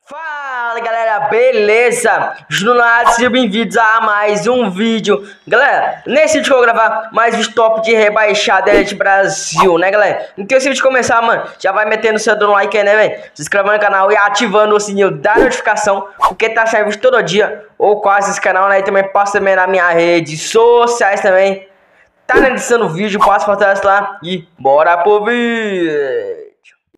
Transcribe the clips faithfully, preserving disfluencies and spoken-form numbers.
Fala galera, beleza? Júnior, sejam bem-vindos a mais um vídeo. Galera, nesse vídeo eu vou gravar mais vídeo top de rebaixada Elite Brasil, né galera? Então esse vídeo começar, mano, já vai metendo o seu dando like aí, né velho? Se inscrevendo no canal e ativando o sininho da notificação, porque tá saindo vídeo todo dia, ou quase esse canal, né? E também passa também nas minhas redes sociais também. Tá na edição do vídeo, passa pra trás lá e bora pro vídeo.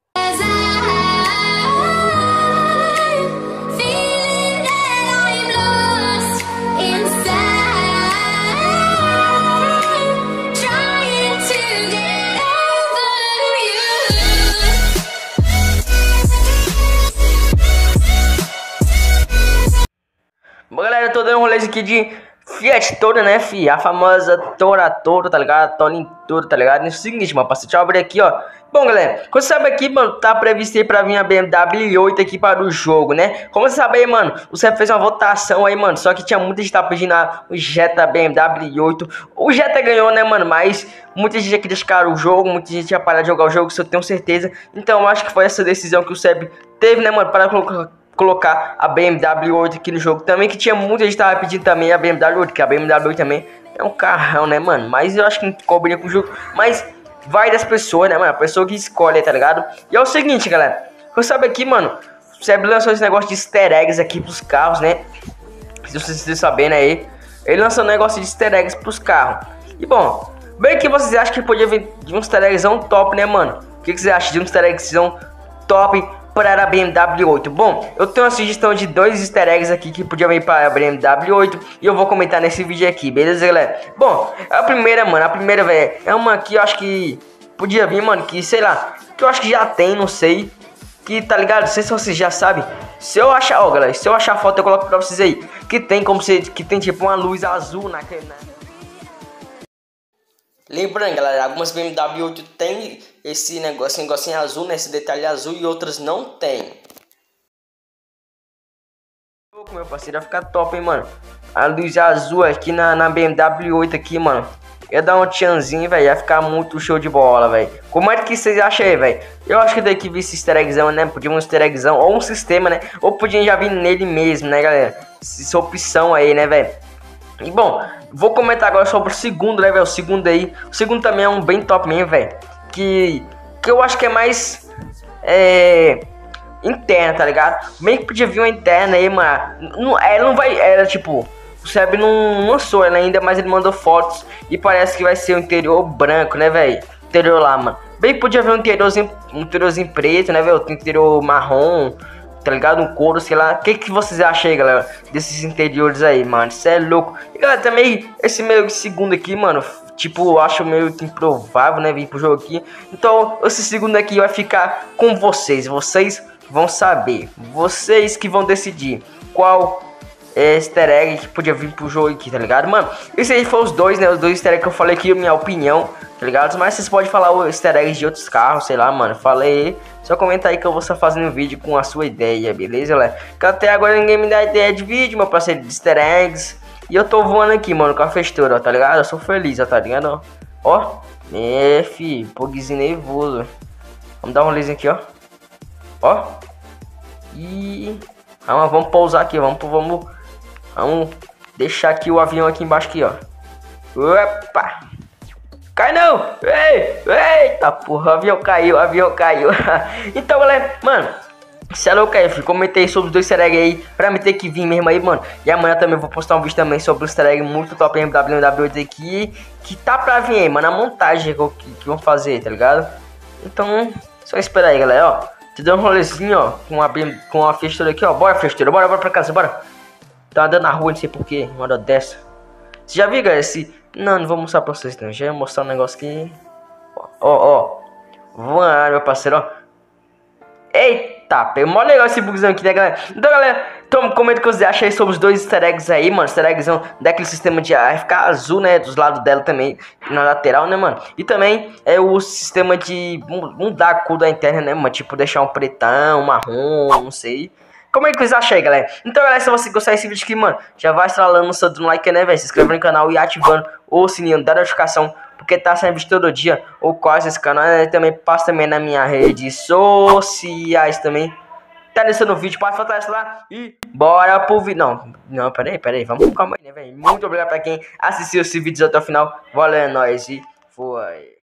Bom, galera, eu tô dando um rolê aqui de Fiat Toro, né, fi? A famosa Tora Toro, tá ligado? Torin Toro, tá ligado? É o seguinte, mano, deixa eu abrir aqui, ó. Bom, galera, como você sabe aqui, mano, tá previsto aí pra vir a B M W i oito aqui para o jogo, né? Como você sabe aí, mano, o C E P fez uma votação aí, mano, só que tinha muita gente que tá pedindo a, o Jetta B M W i oito. O Jetta ganhou, né, mano, mas muita gente aqui deixaram o jogo, muita gente ia parar de jogar o jogo, isso eu tenho certeza. Então, eu acho que foi essa decisão que o C E P teve, né, mano, para colocar... colocar a B M W i oito aqui no jogo também, que tinha muita gente tava pedindo também a B M W i oito, que a B M W i oito também é um carrão, né, mano? Mas eu acho que não cobriria com o jogo, mas vai das pessoas, né, mano? A pessoa que escolhe, tá ligado? E é o seguinte, galera, você sabe aqui, mano, o C E B lançou esse negócio de easter eggs aqui pros carros, né? Se vocês estão sabendo aí, ele lançou um negócio de easter eggs pros carros. E bom, bem que vocês acham que podia vir de um easter eggzão top, né, mano? O que, que vocês acham de um easter eggzão top para a B M W i oito? Bom, eu tenho uma sugestão de dois easter eggs aqui que podia vir para a B M W i oito e eu vou comentar nesse vídeo aqui, beleza, galera? Bom, a primeira, mano, a primeira, velho, é uma que eu acho que podia vir, mano, que, sei lá, que eu acho que já tem, não sei, que, tá ligado? Não sei se vocês já sabem. Se eu achar, ó, galera, se eu achar a foto eu coloco pra vocês aí, que tem como se, que tem tipo uma luz azul naquele, né? Lembrando, galera, algumas B M W i oito tem esse negócio, esse negocinho azul, né? Esse detalhe azul, e outras não tem. Meu parceiro, vai ficar top, hein, mano. A luz azul aqui na, na B M W i oito aqui, mano. Ia dar um tchanzinho, velho. Ia ficar muito show de bola, velho. Como é que vocês acham aí, velho? Eu acho que daqui vir esse easter eggzão, né? Podia um easter eggzão ou um sistema, né? Ou podia já vir nele mesmo, né, galera? Essa opção aí, né, velho? E bom, vou comentar agora sobre o segundo, né, velho? O segundo aí. O segundo também é um bem top mesmo, velho. Que, que eu acho que é mais é, interna, tá ligado? Bem que podia vir uma interna aí, mano. Não, ela não vai. Era tipo. O C E B não lançou ela ainda, mas ele mandou fotos. E parece que vai ser o interior branco, né, velho? Interior lá, mano. Bem que podia ver um interiorzinho, um interiorzinho preto, né, velho? Interior marrom, tá ligado? Um couro, sei lá. O que, que vocês acham aí, galera? Desses interiores aí, mano. Isso é louco. E, galera, também, esse meio segundo aqui, mano. Tipo, eu acho meio que improvável, né? Vir pro jogo aqui. Então, esse segundo aqui vai ficar com vocês. Vocês vão saber. Vocês que vão decidir qual é easter egg que podia vir pro jogo aqui, tá ligado, mano? Esse aí foi os dois, né? Os dois easter eggs que eu falei aqui, minha opinião, tá ligado? Mas vocês podem falar o easter eggs de outros carros, sei lá, mano. Falei. Só comenta aí que eu vou estar fazendo um vídeo com a sua ideia, beleza, galera? Que até agora ninguém me dá ideia de vídeo, meu parceiro, de easter eggs. E eu tô voando aqui, mano, com a festura, ó, tá ligado? Eu sou feliz, ó, tá ligado? Ó, é, fi, pogzinho nervoso. Vamos dar um rolezinho aqui, ó. Ó. E... Ah, vamos pousar aqui, vamos, vamos... Vamos deixar aqui o avião aqui embaixo, aqui, ó. Opa! Cai não! Ei! Eita, porra, o avião caiu, o avião caiu. Então, galera, mano, se é louco aí, filho, comentei sobre os dois easter eggs aí, pra me ter que vir mesmo aí, mano. E amanhã também vou postar um vídeo também sobre o easter egg muito top B M W i oito aqui, que tá pra vir aí, mano, a montagem que, que, que vão fazer, tá ligado? Então, só esperar aí, galera, ó. Te deu um rolezinho, ó, com a, com a festura aqui, ó. Bora, festura, bora, bora pra casa, bora. Tá andando na rua, não sei porquê, uma hora dessa. Você já viu, galera, esse... Não, não vou mostrar pra vocês, não. Já ia mostrar um negócio aqui. Ó, ó. Voando, meu parceiro, ó. Eita, pegou mó legal esse bugzão aqui, né, galera? Então, galera, então, comenta o que vocês acham aí sobre os dois easter eggs aí, mano. Easter eggzão daquele sistema de ar ficar azul, né, dos lados dela também, na lateral, né, mano? E também é o sistema de mudar a cor da interna, né, mano? Tipo, deixar um pretão, um marrom, não sei. Como é que vocês acham aí, galera? Então, galera, se você gostar desse vídeo aqui, mano, já vai estralando no seu like, né, velho? Se inscreve no canal e ativando o sininho da notificação, porque tá saindo vídeo todo dia, ou quase esse canal, né? Também passa também nas minhas redes sociais também, tá deixando o vídeo, passa fortalecer lá e bora pro vídeo. Não, não, peraí, peraí, vamos com calma aí, né, velho? Muito obrigado pra quem assistiu esse vídeo até o final. Valeu, é nóis e foi.